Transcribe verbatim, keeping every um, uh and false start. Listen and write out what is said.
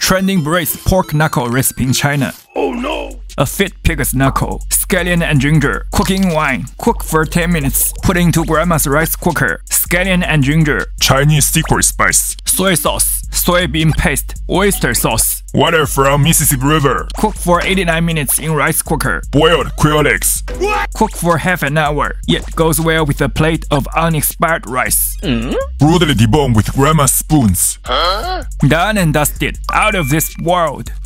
Trending braised pork knuckle recipe in China. Oh no! A fit pig's knuckle, scallion and ginger, cooking wine, cook for ten minutes, put into grandma's rice cooker, scallion and ginger, Chinese secret spice. soy sauce, soybean paste, oyster sauce. Water from Mississippi River. Cook for eighty-nine minutes in rice cooker. Boiled quail eggs. Cook for half an hour, yet goes well with a plate of unexpired rice. Brutally deboned with grandma's spoons. Done and dusted, out of this world.